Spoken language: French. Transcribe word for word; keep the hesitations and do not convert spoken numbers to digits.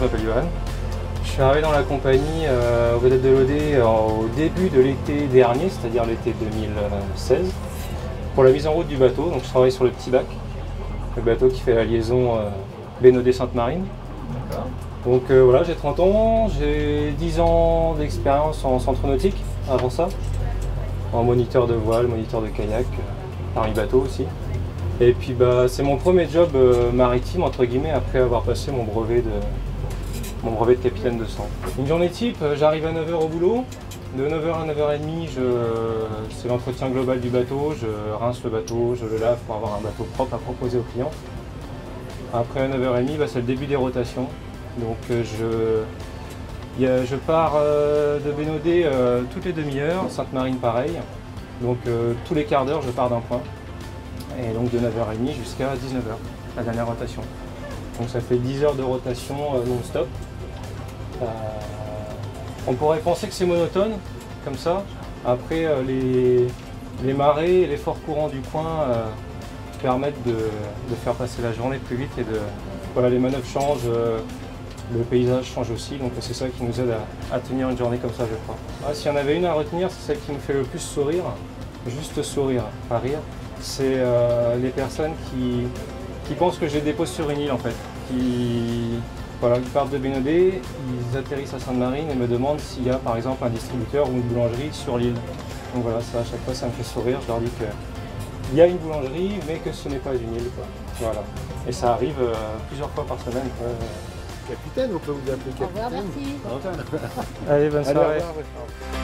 m'appelle Johan. Je suis arrivé dans la compagnie euh, aux Vedettes de l'O D au début de l'été dernier, c'est-à-dire l'été deux mille seize, pour la mise en route du bateau. Donc je travaille sur le petit bac, le bateau qui fait la liaison euh, Bénodet-Sainte-Marine. Donc euh, voilà, j'ai trente ans, j'ai dix ans d'expérience en centre nautique avant ça, en moniteur de voile, moniteur de kayak, euh, parmi bateau aussi. Et puis bah, c'est mon premier job euh, maritime entre guillemets après avoir passé mon brevet de, mon brevet de capitaine de sang. Une journée type, j'arrive à neuf heures au boulot. De neuf heures à neuf heures trente, c'est l'entretien global du bateau. Je rince le bateau, je le lave pour avoir un bateau propre à proposer aux clients. Après à neuf heures trente, bah, c'est le début des rotations. Donc je, y a, je pars euh, de Bénodet euh, toutes les demi-heures, Sainte-Marine pareil. Donc euh, tous les quarts d'heure, je pars d'un point. Et donc de neuf heures trente jusqu'à dix-neuf heures, la dernière rotation. Donc ça fait dix heures de rotation euh, non-stop. Euh, on pourrait penser que c'est monotone, comme ça. Après, euh, les, les marées et les forts courants du coin euh, permettent de, de faire passer la journée plus vite et de, voilà, les manœuvres changent, euh, le paysage change aussi, donc c'est ça qui nous aide à, à tenir une journée comme ça, je crois. Ah, s'il y en avait une à retenir, c'est celle qui me fait le plus sourire, juste sourire, pas rire. C'est euh, les personnes qui, qui pensent que je les dépose sur une île en fait. Qui, voilà, ils partent de Bénodet, ils atterrissent à Sainte-Marine et me demandent s'il y a par exemple un distributeur ou une boulangerie sur l'île. Donc voilà, ça à chaque fois ça me fait sourire, je leur dis qu'il y a une boulangerie mais que ce n'est pas une île, quoi. Voilà. Et ça arrive euh, plusieurs fois par semaine, quoi. Capitaine, on peut vous appeler capitaine. Au revoir, merci. Antoine. Allez, bonne soirée. Allez, au revoir,